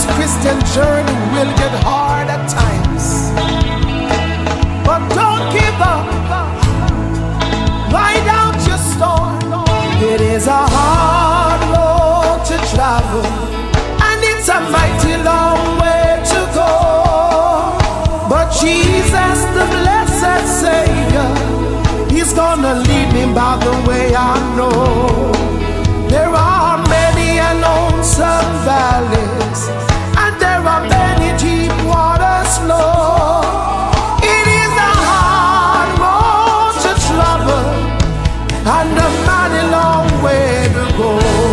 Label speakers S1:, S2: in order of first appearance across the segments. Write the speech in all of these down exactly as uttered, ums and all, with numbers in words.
S1: Christian journey will get hard at times, but don't give up. Ride out your storm. It is a hard road to travel, and it's a mighty long way to go. But Jesus, the blessed Savior, He's gonna lead me by the way I know. There are many lonesome valleys, and there are many deep waters flow. It is a hard road to travel, and a mighty long way to go.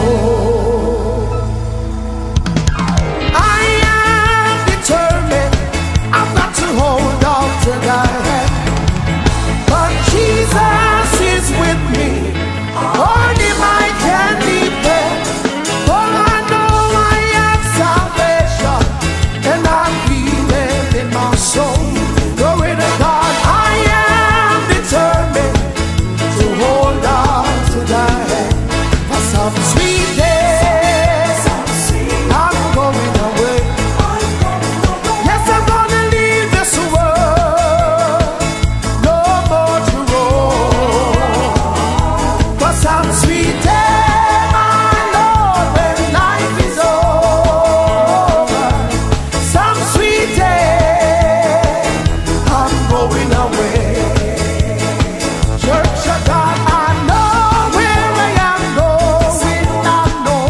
S1: I am determined, I've got to hold on to thy hand, but Jesus is with me. On Him I can depend, for I know I have salvation, and I'm feeling in my soul. Glory to God, I am determined to hold on to thy hand. For some sweet days, I'm going away. Yes, I'm gonna leave this world, no more to roam. For some sweet day, my Lord, when life is over, some sweet day, I'm going away. Church of God, I know where I am going. I know,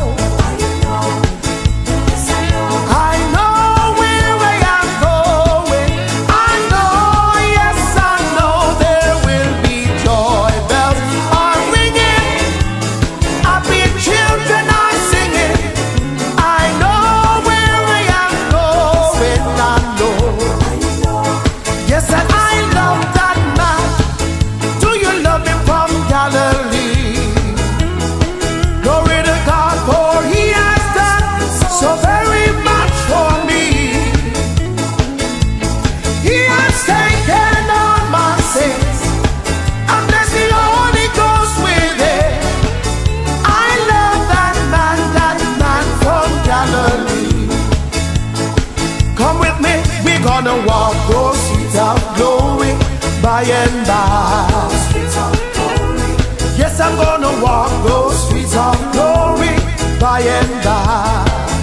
S1: I know where I am going. I know, yes, I know there will be joy. Bells are ringing, happy children are singing. I know where I am going. I know, yes, and I love that man. Do you love him from Galilee? Glory to God, for He has done so very much for me. He has taken all my sins, and blessed the Holy Ghost with it. I love that man, that man from Galilee. Come with me, we're gonna walk those streets of glory by and by. Yes, I'm gonna walk those streets of glory by and by.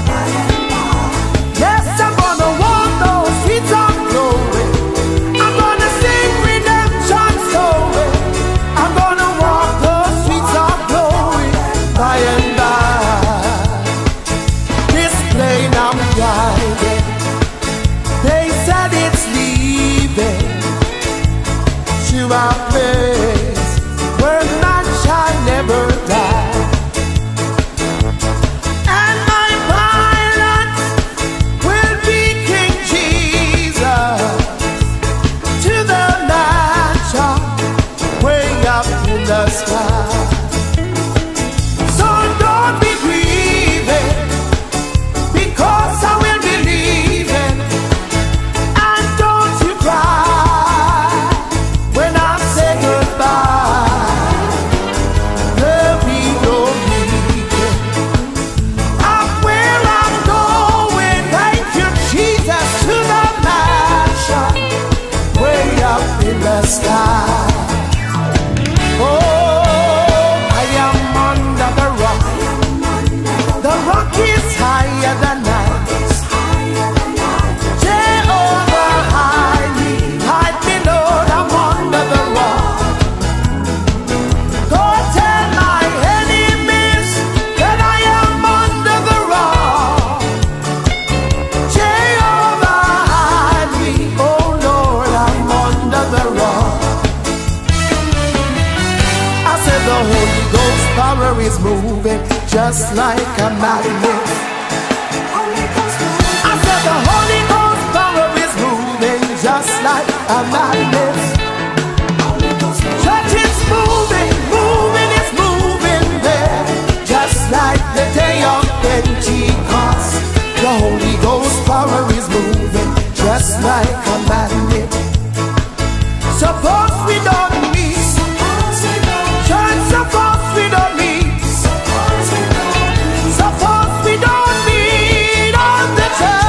S1: Yes, I'm gonna walk those streets of glory. I'm gonna sing redemption story. I'm gonna walk those streets of glory by and by. This plane I'm driving, they said it's leaving to a place where man shall never die. And my pilot will be King Jesus, to the mansion way up in the sky. So don't be grieving, because I will be leaving. And don't you cry when I say goodbye. There'll be no weeping. I'm where I'm going, thank you Jesus, to the mansion way up in the sky. Oh, I am under the rock. The rock is higher than I. Jehovah, hide me, hide me, Lord, I'm under the rock. Go tell my enemies that I am under the rock. Jehovah, hide me, oh Lord, I'm under the rock. I said the Holy Ghost power is moving just like a magnet. I said the Holy Ghost power is moving just like a magnet. Church is moving, moving, it's moving there, just like the day of Pentecost. The Holy Ghost power is moving just like a magnet. Suppose we don't meet, church, suppose we don't meet, suppose we don't meet on the church.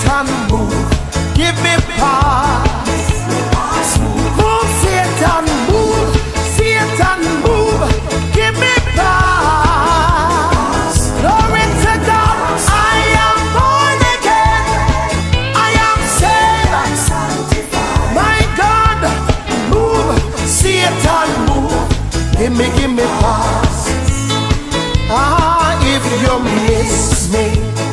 S1: Satan, move, give me pass. Move, Satan, move, Satan, move, give me pass. Glory to God, I am born again, I am saved. My God, move, Satan, move, give me, give me pass. Ah, if you miss me,